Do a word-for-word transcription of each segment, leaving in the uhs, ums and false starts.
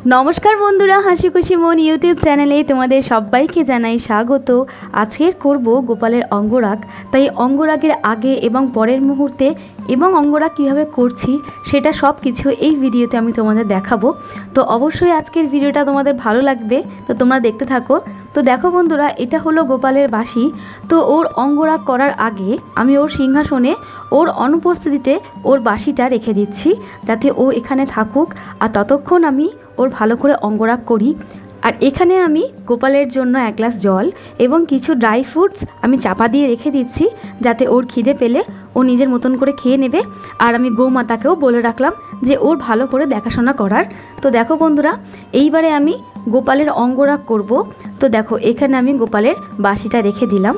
नमस्कार बंधुरा हाशिखुशी मन यूट्यूब चैनेले तुम्हारे सबाइके जानाई स्वागत। आजके करब गोपालेर अंगराग। ताई अंगरागेर आगे एवं परेर मुहूर्ते एवं अंगराग किभाबे करछि सेटा सब किछु एई भिडियोते आमि तोमादेर देखाबो। तो अवश्यई आजकेर भिडियोटा तोमादेर भालो लागबे, तो तोमरा देखते थाको। तो देखो बंधुरा एटा हलो गोपालेर बाँशी। तो ओर अंगराग करार आगे आमि ओर सिंहासने ओर अनुपस्थितिते ओर बाँशिटा रेखे दिচ্ছি যাতে ও এখানে থাকুক আর ততক্ষণ আমি ওর ভালো করে অঙ্গরাগ করি। আর এখানে আমি গোপালের জন্য এক গ্লাস জল এবং কিছু ড্রাই ফ্রুটস আমি চাপা দিয়ে রেখে দিচ্ছি যাতে ওর খিদে পেলে ও নিজের মতন করে খেয়ে নেবে। আর আমি গোমাতাকেও বলে রাখলাম যে ওর ভালো করে দেখাশোনা করার। তো দেখো বন্ধুরা এইবারে আমি গোপালের অঙ্গরাগ করব। তো দেখো এখানে আমি গোপালের বাঁশিটা রেখে দিলাম।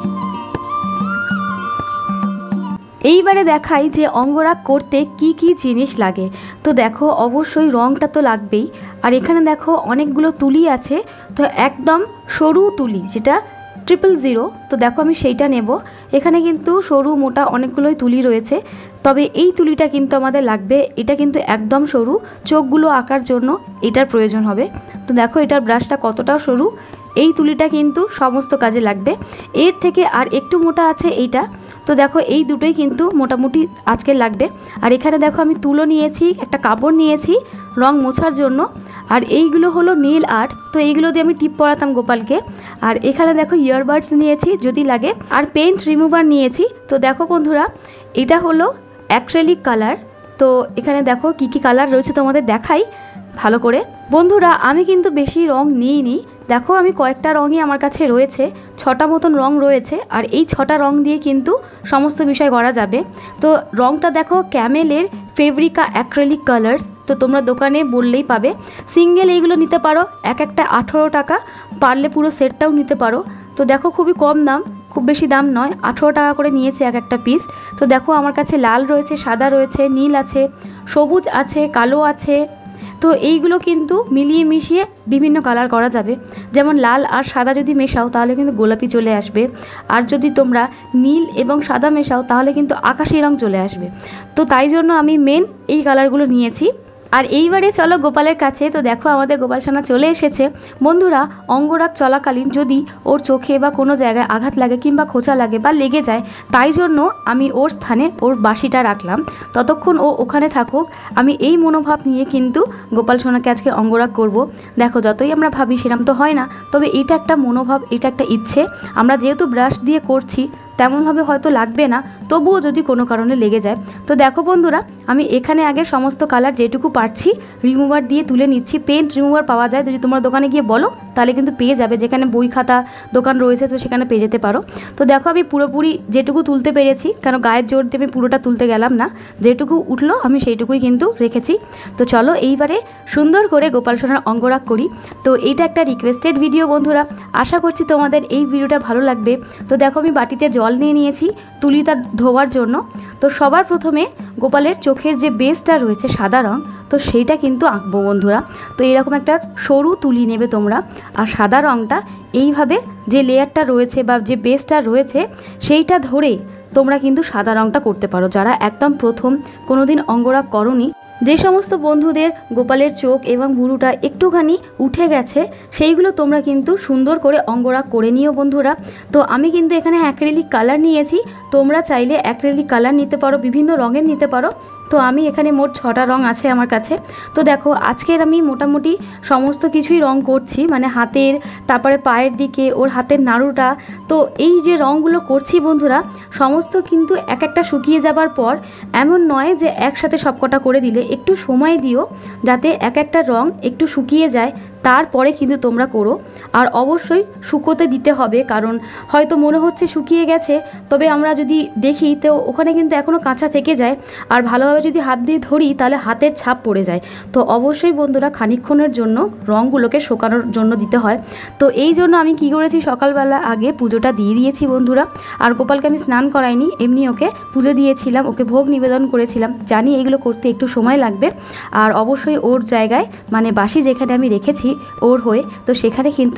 এইবারে দেখাই যে অঙ্গরাগ করতে কি কি জিনিস লাগে। তো দেখো অবশ্যই রংটা তো লাগবেই। আর এখানে দেখো অনেকগুলো তুলি আছে, তো একদম সরু তুলি যেটা ট্রিপল জিরো। তো দেখো আমি সেইটা নেব। এখানে কিন্তু সরু মোটা অনেকগুলোই তুলি রয়েছে, তবে এই তুলিটা কিন্তু আমাদের লাগবে। এটা কিন্তু একদম সরু, চোখগুলো আঁকার জন্য এটার প্রয়োজন হবে। তো দেখো এটার ব্রাশটা কতটা সরু, এই তুলিটা কিন্তু সমস্ত কাজে লাগবে। এর থেকে আর একটু মোটা আছে এইটা। তো দেখো এই দুটোই কিন্তু মোটামুটি আজকে লাগবে। আর এখানে দেখো আমি তুলো নিয়েছি, একটা কাপড় নিয়েছি রং মোছার জন্য। আর এইগুলো হলো নীল আর্ট, তো এইগুলো দিয়ে আমি টিপ পরাতাম গোপালকে। আর এখানে দেখো ইয়ারবাডস নিয়েছি যদি লাগে, আর পেন্ট রিমুভার নিয়েছি। তো দেখো বন্ধুরা এটা হলো অ্যাক্রিলিক কালার। তো এখানে দেখো কি কি কালার রয়েছে তোমাদের দেখাই ভালো করে। বন্ধুরা আমি কিন্তু বেশি রং নিইনি, দেখো আমি কয়েকটা রঙই আমার কাছে রয়েছে, ছটা মতন রং রয়েছে। আর এই ছটা রং দিয়ে কিন্তু সমস্ত বিষয় করা যাবে। তো রংটা দেখো ক্যামেলের ফেব্রিকা অ্যাক্রিলিক কালার্স। তো তোমরা দোকানে বললেই পাবে। সিঙ্গেল এইগুলো নিতে পারো, এক একটা আঠেরো টাকা, পারলে পুরো সেটটাও নিতে পারো। তো দেখো খুবই কম দাম, খুব বেশি দাম নয়, আঠেরো টাকা করে নিয়েছে এক একটা পিস। তো দেখো আমার কাছে লাল রয়েছে, সাদা রয়েছে, নীল আছে, সবুজ আছে, কালো আছে। তো এইগুলো কিন্তু মিলিয়ে মিশিয়ে বিভিন্ন কালার করা যাবে। যেমন লাল আর সাদা যদি মেশাও তাহলে কিন্তু গোলাপি চলে আসবে, আর যদি তোমরা নীল এবং সাদা মেশাও তাহলে কিন্তু আকাশি রং চলে আসবে। তো তাই জন্য আমি মেন এই কালারগুলো নিয়েছি। আর এইবারে চলো গোপালের কাছে। তো দেখো আমাদের গোপাল সোনা চলে এসেছে। বন্ধুরা অঙ্গরাগ চলাকালীন যদি ওর চোখে বা কোনো জায়গায় আঘাত লাগে কিংবা খোঁচা লাগে বা লেগে যায়, তাই জন্য আমি ওর স্থানে ওর বাঁশিটা রাখলাম, ততক্ষণ ও ওখানে থাকুক। আমি এই মনোভাব নিয়ে কিন্তু গোপাল সোনাকে আজকে অঙ্গরাগ করব। দেখো যতই আমরা ভাবি সেরকম তো হয় না, তবে এটা একটা মনোভাব, এটা একটা ইচ্ছে। আমরা যেহেতু ব্রাশ দিয়ে করছি তেমনভাবে হয়তো লাগবে না, তবুও যদি কোনো কারণে লেগে যায়। তো দেখো বন্ধুরা আমি এখানে আগে সমস্ত কালার যেটুকু পারছি রিমুভার দিয়ে তুলে নিচ্ছি। পেন্ট রিমুভার পাওয়া যায়, যদি তোমরা দোকানে গিয়ে বলো তাহলে কিন্তু পেয়ে যাবে। যেখানে বই খাতা দোকান রয়েছে তো সেখানে পেয়ে যেতে পারো। তো দেখো আমি পুরোপুরি যেটুকু তুলতে পেরেছি, কেন গায়ের জোর দিয়ে আমি পুরোটা তুলতে গেলাম না, যেটুকু উঠলো আমি সেইটুকুই কিন্তু রেখেছি। তো চলো এইবারে সুন্দর করে গোপাল সোনার অঙ্গরাগ করি। তো এইটা একটা রিকোয়েস্টেড ভিডিও বন্ধুরা, আশা করছি তোমাদের এই ভিডিওটা ভালো লাগবে। তো দেখো আমি বাটিতে জল নিয়ে নিয়েছি তুলিটা ধোয়ার জন্য। তো সবার প্রথমে গোপালের চোখের যে বেসটা রয়েছে সাদা রং, তো সেইটা কিন্তু আঁকবো বন্ধুরা। তো এরকম একটা সরু তুলি নেবে তোমরা, আর সাদা রংটা এইভাবে যে লেয়ারটা রয়েছে বা যে বেসটা রয়েছে সেইটা ধরে তোমরা কিন্তু সাদা রংটা করতে পারো। যারা একদম প্রথম কোনোদিন অঙ্গরাগ করনি, যে সমস্ত বন্ধুদের গোপালের চোখ এবং ভুরুটা একটুখানি উঠে গেছে, সেইগুলো তোমরা কিন্তু সুন্দর করে অঙ্গরাগ করে নিও বন্ধুরা। তো আমি কিন্তু এখানে অ্যাক্রিলিক কালার নিয়েছি, তোমরা চাইলে অ্যাক্রিলিক কালার নিতে পারো, বিভিন্ন রঙের নিতে পারো। তো আমি এখানে মোট ছটা রং আছে আমার কাছে। তো দেখো আজকের আমি মোটামুটি সমস্ত কিছুই রং করছি, মানে হাতের, তারপরে পায়ের দিকে, ওর হাতের নাড়ুটা। তো এই যে রঙগুলো করছি বন্ধুরা সমস্ত কিন্তু এক একটা শুকিয়ে যাবার পর, এমন নয় যে একসাথে সবকটা করে দিলে, একটু সময় দিও যাতে এক একটা রং একটু শুকিয়ে যায়, তারপরে কিন্তু তোমরা করো। আর অবশ্যই শুকোতে দিতে হবে, কারণ হয়তো মনে হচ্ছে শুকিয়ে গেছে, তবে আমরা যদি দেখি তো ওখানে কিন্তু এখনও কাঁচা থেকে যায়। আর ভালোভাবে যদি হাত দিয়ে ধরি তাহলে হাতের ছাপ পড়ে যায়। তো অবশ্যই বন্ধুরা খানিকক্ষণের জন্য রঙগুলোকে শুকানোর জন্য দিতে হয়। তো এই জন্য আমি কি করেছি, সকালবেলা আগে পুজোটা দিয়ে দিয়েছি বন্ধুরা। আর গোপালকে আমি স্নান করাইনি, এমনি ওকে পুজো দিয়েছিলাম, ওকে ভোগ নিবেদন করেছিলাম। জানি এইগুলো করতে একটু সময় লাগবে। আর অবশ্যই ওর জায়গায় মানে বাঁশি যেখানে আমি রেখেছি ওর হয়ে, তো সেখানে কিন্তু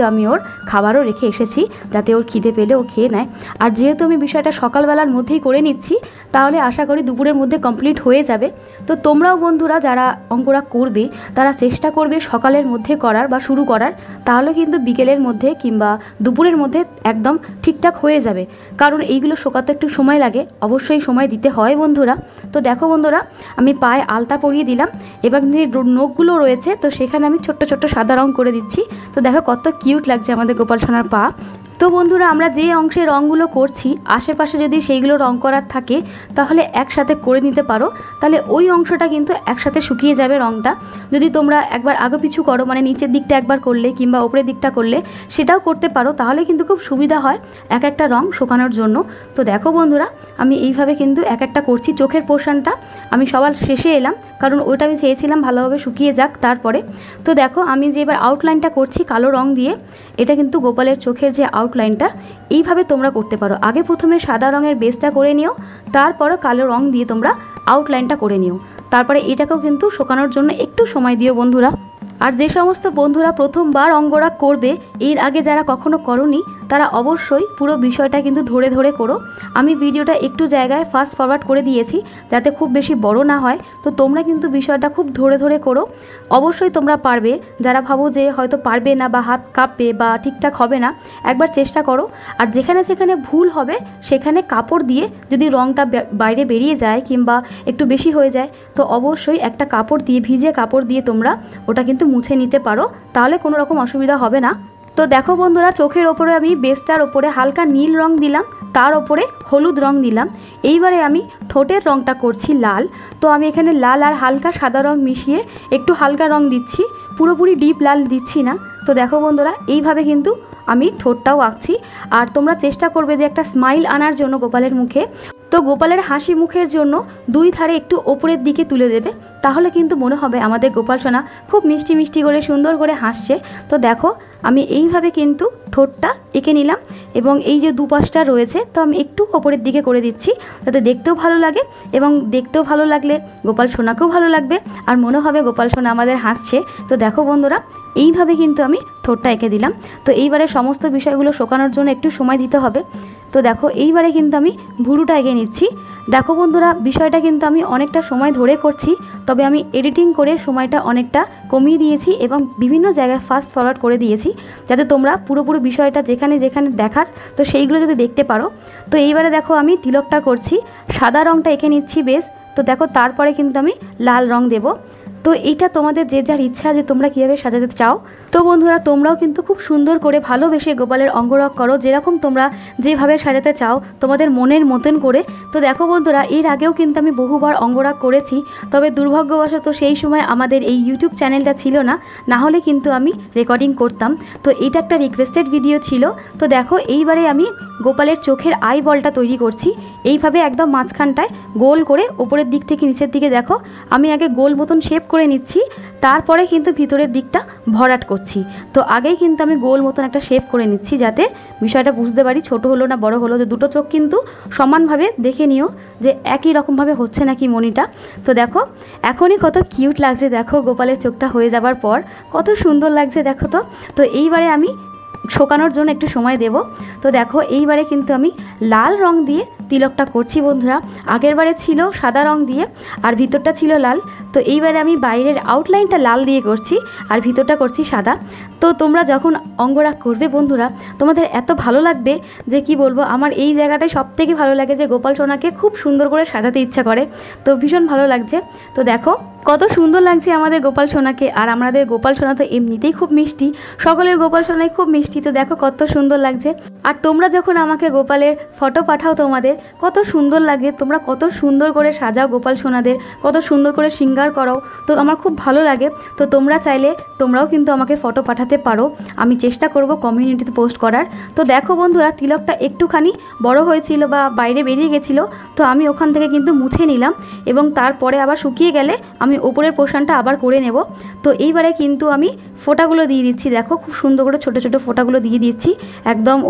আমি ওর খাবারও রেখে এসেছি, যাতে ওর খিদে পেলে ও খেয়ে নেয়। আর যেহেতু আমি বিষয়টা সকালবেলার মধ্যেই করে নিচ্ছি, তাহলে আশা করি দুপুরের মধ্যে কমপ্লিট হয়ে যাবে। তো তোমরাও বন্ধুরা যারা অঙ্গরাগ করবে তারা চেষ্টা করবে সকালের মধ্যে করার বা শুরু করার, তাহলে কিন্তু বিকেলের মধ্যে কিংবা দুপুরের মধ্যে একদম ঠিকঠাক হয়ে যাবে। কারণ এইগুলো শোকাতে একটু সময় লাগে, অবশ্যই সময় দিতে হয় বন্ধুরা। তো দেখো বন্ধুরা, আমি পায়ে আলতা পরিয়ে দিলাম, এবার যে নখগুলো রয়েছে তো সেখানে আমি ছোট্ট ছোট্ট সাদা রং করে দিচ্ছি। তো দেখো কত কিউট লাগছে আমাদের গোপাল সোনার পা। তো বন্ধুরা, আমরা যে অংশে রঙগুলো করছি আশেপাশে যদি সেইগুলো রং করার থাকে তাহলে একসাথে করে নিতে পারো, তাহলে ওই অংশটা কিন্তু একসাথে শুকিয়ে যাবে রঙটা। যদি তোমরা একবার আগে পিছু করো, মানে নিচের দিকটা একবার করলে কিংবা ওপরের দিকটা করলে সেটাও করতে পারো, তাহলে কিন্তু খুব সুবিধা হয় এক একটা রং শুকানোর জন্য। তো দেখো বন্ধুরা, আমি এইভাবে কিন্তু এক একটা করছি। চোখের পোর্শনটা আমি সবার শেষে এলাম, কারণ ওইটা আমি চেয়েছিলাম ভালোভাবে শুকিয়ে যাক তারপরে। তো দেখো আমি যে এবার আউটলাইনটা করছি কালো রং দিয়ে, এটা কিন্তু গোপালের চোখের যে আউটলাইনটা, এইভাবে তোমরা করতে পারো। আগে প্রথমে সাদা রঙের বেসটা করে নিও, তারপরে কালো রং দিয়ে তোমরা আউটলাইনটা করে নিও। তারপরে এটাকেও কিন্তু শুকানোর জন্য একটু সময় দিও বন্ধুরা। আর যে সমস্ত বন্ধুরা প্রথমবার অঙ্গরাগ করবে, এর আগে যারা কখনো করনি, তারা অবশ্যই পুরো বিষয়টা কিন্তু ধরে ধরে করো। আমি ভিডিওটা একটু জায়গায় ফাস্ট ফরওয়ার্ড করে দিয়েছি যাতে খুব বেশি বড় না হয়। তো তোমরা কিন্তু বিষয়টা খুব ধরে ধরে করো, অবশ্যই তোমরা পারবে। যারা ভাবো যে হয়তো পারবে না বা হাত কাঁপবে বা ঠিকঠাক হবে না, একবার চেষ্টা করো। আর যেখানে যেখানে ভুল হবে সেখানে কাপড় দিয়ে যদি রঙটা বাইরে বেরিয়ে যায় কিংবা একটু বেশি হয়ে যায়, তো অবশ্যই একটা কাপড় দিয়ে, ভিজে কাপড় দিয়ে তোমরা ওটা কিন্তু মুছে নিতে পারো, তাহলে কোনো রকম অসুবিধা হবে না। তো দেখো বন্ধুরা, চোখের ওপরে আমি বেসটার ওপরে হালকা নীল রং দিলাম, তার ওপরে হলুদ রং দিলাম। এইবারে আমি ঠোঁটের রংটা করছি লাল। তো আমি এখানে লাল আর হালকা সাদা রং মিশিয়ে একটু হালকা রং দিচ্ছি, পুরোপুরি ডিপ লাল দিচ্ছি না। তো দেখো বন্ধুরা, এইভাবে কিন্তু আমি ঠোঁটটাও আঁকছি। আর তোমরা চেষ্টা করবে যে একটা স্মাইল আনার জন্য গোপালের মুখে, তো গোপালের হাসি মুখের জন্য দুই ধারে একটু ওপরের দিকে তুলে দেবে, তাহলে কিন্তু মনে হবে আমাদের গোপাল সোনা খুব মিষ্টি মিষ্টি করে সুন্দর করে হাসছে। তো দেখো আমি এইভাবে কিন্তু ঠোঁটটা এঁকে নিলাম, এবং এই যে দুপাশটা রয়েছে তো আমি একটু ওপরের দিকে করে দিচ্ছি, যাতে দেখতেও ভালো লাগে, এবং দেখতেও ভালো লাগলে গোপাল সোনাকেও ভালো লাগবে আর মনে হবে গোপাল সোনা আমাদের হাসছে। তো দেখো বন্ধুরা, এইভাবে কিন্তু আমি ঠোঁটটা এঁকে দিলাম। তো এইবারে সমস্ত বিষয়গুলো শোকানোর জন্য একটু সময় দিতে হবে। তো দেখো এইবারে কিন্তু আমি ভুরুটা এঁকে নিচ্ছি। দেখো বন্ধুরা, বিষয়টা কিন্তু আমি অনেকটা সময় ধরে করছি, তবে আমি এডিটিং করে সময়টা অনেকটা কমিয়ে দিয়েছি এবং বিভিন্ন জায়গায় ফাস্ট ফরওয়ার্ড করে দিয়েছি, যাতে তোমরা পুরোপুরি বিষয়টা যেখানে যেখানে দেখার তো সেইগুলো যদি দেখতে পারো। তো এইবারে দেখো আমি তিলকটা করছি, সাদা রঙটা এঁকে নিচ্ছি বেশ। তো দেখো তারপরে কিন্তু আমি লাল রং দেব। তো এইটা তোমাদের যে যার ইচ্ছা যে তোমরা কীভাবে সাজাতে চাও। তো বন্ধুরা, তোমরাও কিন্তু খুব সুন্দর করে ভালোবেসে গোপালের অঙ্গরাগ করো, যেরকম তোমরা যেভাবে সাজাতে চাও তোমাদের মনের মতন করে। তো দেখো বন্ধুরা, এর আগেও কিন্তু আমি বহুবার অঙ্গরাগ করেছি, তবে দুর্ভাগ্যবশত সেই সময় আমাদের এই ইউটিউব চ্যানেলটা ছিল না, না হলে কিন্তু আমি রেকর্ডিং করতাম। তো এটা একটা রিকোয়েস্টেড ভিডিও ছিল। তো দেখো এইবারে আমি গোপালের চোখের আই বলটা তৈরি করছি, এইভাবে একদম মাঝখানটায় গোল করে ওপরের দিক থেকে নিচের দিকে দেখো আমি আগে গোল মতন শেপ করে নিচ্ছি, তারপরে কিন্তু ভিতরের দিকটা ভরাট করছি। তো আগেই কিন্তু আমি গোল মতন একটা শেপ করে নিচ্ছি, যাতে বিষয়টা বুঝতে পারি ছোট হলো না বড় হলো। যে দুটো চোখ কিন্তু সমানভাবে দেখে নিও যে একই রকমভাবে হচ্ছে নাকি মনিটা। তো দেখো এখনই কত কিউট লাগছে, দেখো গোপালের চোখটা হয়ে যাবার পর কত সুন্দর লাগছে দেখো। তো তো এইবারে আমি শোকানোর জন্য একটু সময় দেব। তো দেখো এইবারে কিন্তু আমি লাল রং দিয়ে তিলকটা করছি বন্ধুরা। আগের বারে ছিল সাদা রং দিয়ে আর ভিতরটা ছিল লাল। তো এইবারে আমি বাইরের আউটলাইনটা লাল দিয়ে করছি আর ভিতরটা করছি সাদা। তো তোমরা যখন অঙ্গরাগ করবে বন্ধুরা, তোমাদের এত ভালো লাগবে যে কি বলবো। আমার এই জায়গাটায় সব থেকে ভালো লাগে যে গোপাল সোনাকে খুব সুন্দর করে সাজাতে ইচ্ছা করে, তো ভীষণ ভালো লাগছে। তো দেখো কত সুন্দর লাগছে আমাদের গোপাল সোনাকে। আর আমাদের গোপাল সোনা তো এমনিতেই খুব মিষ্টি, সকলের গোপাল সোনাই খুব মিষ্টি। তো দেখো কত সুন্দর লাগছে। আর তোমরা যখন আমাকে গোপালের ফটো পাঠাও তোমাদের কত সুন্দর লাগে, তোমরা কত সুন্দর করে সাজাও গোপাল সোনাদের, কত সুন্দর করে শৃঙ্গার করো, তো আমার খুব ভালো লাগে। তো তোমরা চাইলে তোমরাও কিন্তু আমাকে ফটো পাঠাতে পারো, আমি চেষ্টা করব কমিউনিটিতে পোস্ট করার। তো দেখো বন্ধুরা, তিলকটা একটুখানি বড় হয়েছিল বা বাইরে বেরিয়ে গেছিলো, তো আমি ওখান থেকে কিন্তু মুছে নিলাম এবং তারপরে আবার শুকিয়ে গেলে আমি ওপরের পোর্শনটা আবার করে নেব। তো এইবারে কিন্তু আমি ফোঁটাগুলো দিয়ে দিচ্ছি, দেখো খুব সুন্দর করে ছোটো ছোটো ফোঁটাগুলো দিয়ে দিচ্ছি একদম ওপরে।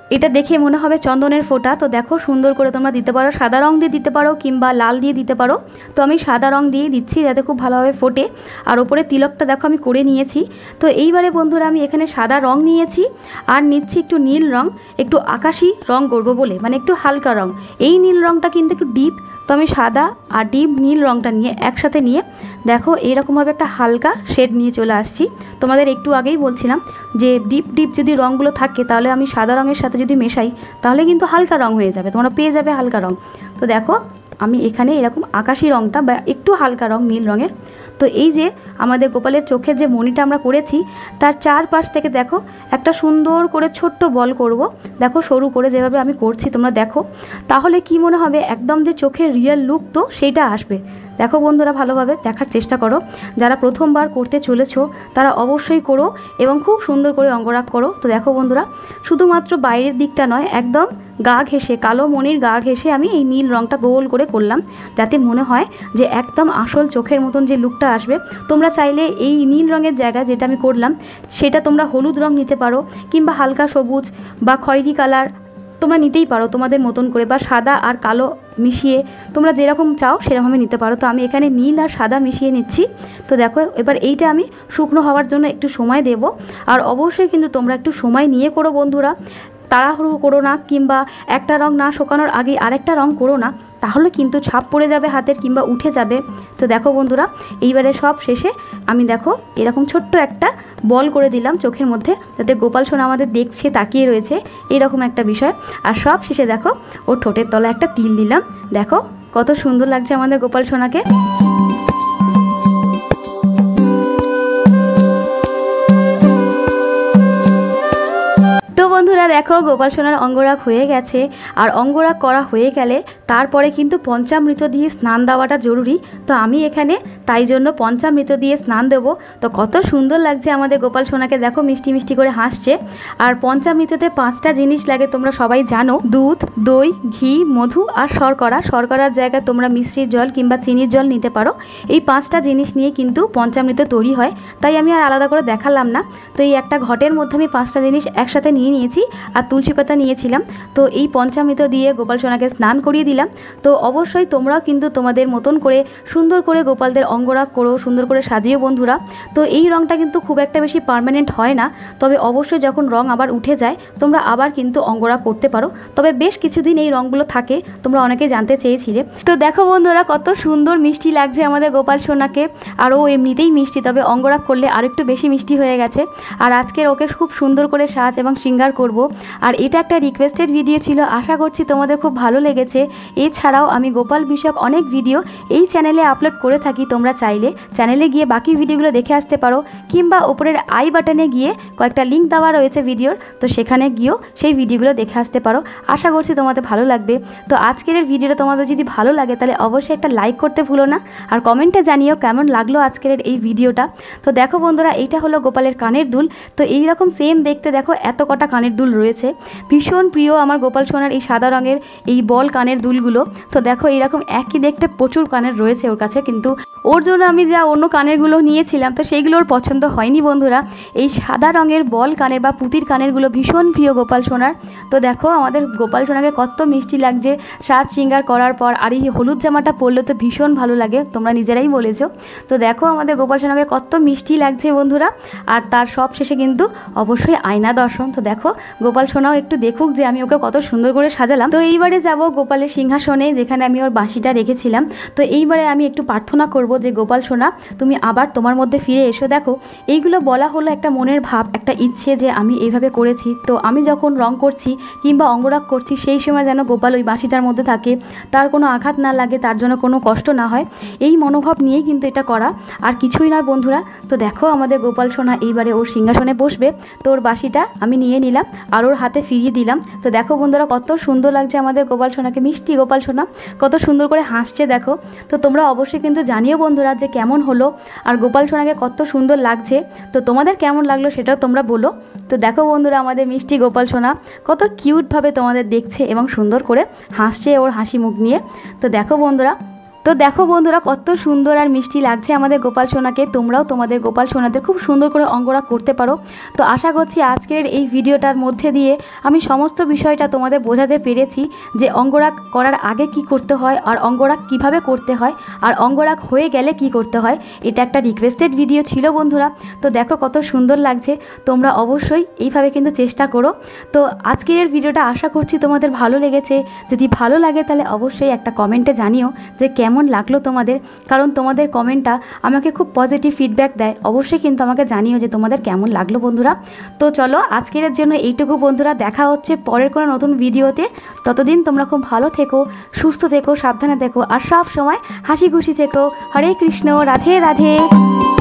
এটা দেখে মনে হবে চন্দনের ফোঁটা। তো দেখো সুন্দর করে তোমরা দিতে পারো, সাদা রং দিয়ে দিতে পারো কিংবা লাল দিয়ে দিতে পারো। তো আমি সাদা রং দিয়ে দিচ্ছি যাতে খুব ভালোভাবে ফোটে। আর ওপরে তিলকটা দেখো আমি করে নিয়েছি। তো এইবারে বন্ধুরা আমি এখানে সাদা রং নিয়েছি আর নিচ্ছি একটু নীল রং, একটু আকাশি রং করব বলে, মানে একটু হালকা রং। এই নীল রংটা কিন্তু একটু ডিপ, তো আমি সাদা আর ডিপ নীল রংটা নিয়ে একসাথে নিয়ে দেখো এইরকমভাবে একটা হালকা শেড নিয়ে চলে আসছি। তোমাদের একটু আগেই বলছিলাম যে ডিপ ডিপ যদি রঙগুলো থাকে তাহলে আমি সাদা রঙের সাথে যদি মেশাই তাহলে কিন্তু হালকা রং হয়ে যাবে, তোমরা পেয়ে যাবে হালকা রং। তো দেখো আমি এখানে এরকম আকাশি রংটা বা একটু হালকা রং নীল রঙের। তো এই যে আমাদের গোপালের চোখের যে মণিটা আমরা করেছি তার চারপাশ থেকে দেখো একটা সুন্দর করে ছোট্ট বল করব। দেখো সরু করে যেভাবে আমি করছি তোমরা দেখো, তাহলে কি মনে হবে একদম যে চোখের রিয়েল লুক তো সেইটা আসবে। দেখো বন্ধুরা ভালোভাবে দেখার চেষ্টা করো, যারা প্রথমবার করতে চলেছো তারা অবশ্যই করো এবং খুব সুন্দর করে অঙ্গরাগ করো। তো দেখো বন্ধুরা শুধুমাত্র বাইরের দিকটা নয়, একদম গা ঘেঁষে কালো মণির গা ঘেঁষে আমি এই নীল রঙটা গোল করে করলাম, যাতে মনে হয় যে একদম আসল চোখের মতন যে লুকটা আসবে। তোমরা চাইলে এই নীল রঙের জায়গায় যেটা আমি করলাম সেটা তোমরা হলুদ রং নিতে পারো কিংবা হালকা সবুজ বা খয়েরি কালার তোমরা নিতেই পারো তোমাদের মতন করে, বা সাদা আর কালো মিশিয়ে তোমরা যেরকম চাও সেরকমভাবে নিতে পারো। তো আমি এখানে নীল আর সাদা মিশিয়ে নিচ্ছি। তো দেখো এবার এইটা আমি শুকনো হওয়ার জন্য একটু সময় দেব। আর অবশ্যই কিন্তু তোমরা একটু সময় নিয়ে করো বন্ধুরা, তাড়াহুড়ো করো না কিংবা একটা রং না শুকানোর আগে আরেকটা রং করো না, তাহলে কিন্তু ছাপ পড়ে যাবে হাতের কিংবা উঠে যাবে। তো দেখো বন্ধুরা এইবারে সব শেষে আমি দেখো এরকম ছোট্ট একটা বল করে দিলাম চোখের মধ্যে, যাতে গোপাল সোনা আমাদের দেখছে তাকিয়ে রয়েছে এরকম একটা বিষয়। আর সব শেষে দেখো ও ঠোঁটের তলায় একটা তিল দিলাম। দেখো কত সুন্দর লাগছে আমাদের গোপাল সোনাকে। বন্ধুরা দেখো গোপাল সোনার অঙ্গরাগ হয়ে গেছে। আর অঙ্গরাগ করা হয়ে গেলে তারপরে কিন্তু পঞ্চামৃত দিয়ে স্নান দেওয়াটা জরুরি। তো আমি এখানে তাই জন্য পঞ্চামৃত দিয়ে স্নান দেবো। তো কত সুন্দর লাগছে আমাদের গোপাল সোনাকে, দেখো মিষ্টি মিষ্টি করে হাসছে। আর পঞ্চামৃততে পাঁচটা জিনিস লাগে তোমরা সবাই জানো, দুধ, দই, ঘি, মধু আর শর্করা। শর্করার জায়গায় তোমরা মিষ্টির জল কিংবা চিনির জল নিতে পারো। এই পাঁচটা জিনিস নিয়ে কিন্তু পঞ্চামৃত তৈরি হয়, তাই আমি আর আলাদা করে দেখালাম না। তো এই একটা ঘটের মধ্যে আমি পাঁচটা জিনিস একসাথে নিয়ে নিয়েছি আর তুলসী পাতা নিয়েছিলাম। তো এই পঞ্চামৃত দিয়ে গোপাল সোনাকে স্নান করিয়ে দিলাম। তো অবশ্যই তোমরাও কিন্তু তোমাদের মতন করে সুন্দর করে গোপালদের অঙ্গরাগ করো, সুন্দর করে সাজিও বন্ধুরা। তো এই রঙটা কিন্তু খুব একটা বেশি পার্মানেন্ট হয় না, তবে অবশ্যই যখন রং আবার উঠে যায় তোমরা আবার কিন্তু অঙ্গরাগ করতে পারো। তবে বেশ কিছুদিন এই রঙগুলো থাকে, তোমরা অনেকে জানতে চেয়েছিলে। তো দেখো বন্ধুরা কত সুন্দর মিষ্টি লাগছে আমাদের গোপাল সোনাকে। আর ও এমনিতেই মিষ্টি, তবে অঙ্গরাগ করলে আর একটু বেশি মিষ্টি হয়ে গেছে। আর আজকের ওকে খুব সুন্দর করে সাজ এবং শৃঙ্গার করব। আর এটা একটা রিকোয়েস্টেড ভিডিও ছিল, আশা করছি তোমাদের খুব ভালো লেগেছে। এছাড়াও আমি গোপাল বিষয়ক অনেক ভিডিও এই চ্যানেলে আপলোড করে থাকি, তোমরা চাইলে চ্যানেলে গিয়ে বাকি ভিডিওগুলো দেখে আসতে পারো কিংবা উপরের আই বাটনে গিয়ে কয়েকটা লিঙ্ক দেওয়া রয়েছে ভিডিওর, তো সেখানে গিয়েও সেই ভিডিওগুলো দেখে আসতে পারো। আশা করছি তোমাদের ভালো লাগবে। তো আজকের এই ভিডিওটা তোমাদের যদি ভালো লাগে তাহলে অবশ্যই একটা লাইক করতে ভুলো না, আর কমেন্টে জানিও কেমন লাগলো আজকের এই ভিডিওটা। তো দেখো বন্ধুরা এইটা হলো গোপালের কানের দুল। তো এইরকম সেম দেখতে দেখো এত কটা কানের দুল রয়েছে। ভীষণ প্রিয় আমার গোপাল সোনার এই সাদা রঙের এই বল কানের দুলগুলো। তো দেখো এইরকম একই দেখতে প্রচুর কানের রয়েছে ওর কাছে, কিন্তু ওর জন্য আমি যা অন্য কানেরগুলো নিয়েছিলাম তো সেইগুলো ওর পছন্দ হয়নি বন্ধুরা। এই সাদা রঙের বল কানের বা পুঁতির কানেরগুলো ভীষণ প্রিয় গোপাল সোনার। তো দেখো আমাদের গোপাল সোনাকে কত মিষ্টি লাগছে সাজ শৃঙ্গার করার পর। আর এই হলুদ জামাটা পরলে তো ভীষণ ভালো লাগে, তোমরা নিজেরাই বলেছো। তো দেখো আমাদের গোপাল সোনাকে কত মিষ্টি লাগছে বন্ধুরা। আর তার সব শেষে কিন্তু অবশ্যই আয়না দর্শন। তো দেখো গোপাল সোনাও একটু দেখুক যে আমি ওকে কত সুন্দর করে সাজালাম। তো এইবারে যাব গোপালের সিংহাসনে, যেখানে আমি ওর বাঁশিটা রেখেছিলাম। তো এইবারে আমি একটু প্রার্থনা করব যে গোপাল সোনা তুমি আবার তোমার মধ্যে ফিরে এসো। দেখো এইগুলো বলা হলো একটা মনের ভাব, একটা ইচ্ছে যে আমি এইভাবে করেছি। তো আমি যখন রং করছি কিংবা অঙ্গরাগ করছি সেই সময় যেন গোপাল ওই বাঁশিটার মধ্যে থাকে, তার কোনো আঘাত না লাগে, তার জন্য কোনো কষ্ট না হয়, এই মনোভাব নিয়েই কিন্তু এটা করা, আর কিছুই নয় বন্ধুরা। তো দেখো আমাদের গোপাল সোনা এইবারে ওর সিংহাসনে বসবে। তো ওর বাঁশিটা আমি নিয়ে নিলাম আর ওর হাতে ফিরিয়ে দিলাম। তো দেখো বন্ধুরা কত সুন্দর লাগছে আমাদের গোপাল সোনাকে, মিষ্টি গোপাল সোনা কত সুন্দর করে হাসছে দেখো। তো তোমরা অবশ্যই কিন্তু জানিও বন্ধুরা যে কেমন হলো আর গোপাল সোনাকে কত সুন্দর লাগছে। তো তোমাদের কেমন লাগলো সেটাও তোমরা বলো। তো দেখো বন্ধুরা আমাদের মিষ্টি গোপাল সোনা কত কিউটভাবে তোমাদের দেখছে এবং সুন্দর করে হাসছে ওর হাসি মুখ নিয়ে। তো দেখো বন্ধুরা, তো তো দেখো বন্ধুরা কত সুন্দর আর মিষ্টি লাগছে আমাদের গোপাল সোনাকে। তোমরাও তোমাদের গোপাল সোনাদের খুব সুন্দর করে অঙ্গরাগ করতে পারো। তো আশা করছি আজকের এই ভিডিওটার মধ্যে দিয়ে আমি সমস্ত বিষয়টা তোমাদের বোঝাতে পেরেছি যে অঙ্গরাগ করার আগে কি করতে হয়, আর অঙ্গরাগ কিভাবে করতে হয়, আর অঙ্গরাগ হয়ে গেলে কি করতে হয়। এটা একটা রিকোয়েস্টেড ভিডিও ছিল বন্ধুরা। তো দেখো কত সুন্দর লাগছে, তোমরা অবশ্যই এইভাবে কিন্তু চেষ্টা করো। তো আজকের ভিডিওটা আশা করছি তোমাদের ভালো লেগেছে। যদি ভালো লাগে তাহলে অবশ্যই একটা কমেন্টে জানিও যে কেমন লাগলো তোমাদের, কারণ তোমাদের কমেন্টটা আমাকে খুব পজিটিভ ফিডব্যাক দেয়। অবশ্যই কিন্তু আমাকে জানিও যে তোমাদের কেমন লাগলো বন্ধুরা। তো চলো আজকের জন্য এইটুকু বন্ধুরা, দেখা হচ্ছে পরের কোনো নতুন ভিডিওতে। ততদিন তোমরা খুব ভালো থেকো, সুস্থ থেকো, সাবধানে থেকো, আর সব সময় হাসি খুশি থেকো। হরে কৃষ্ণ, রাধে রাধে।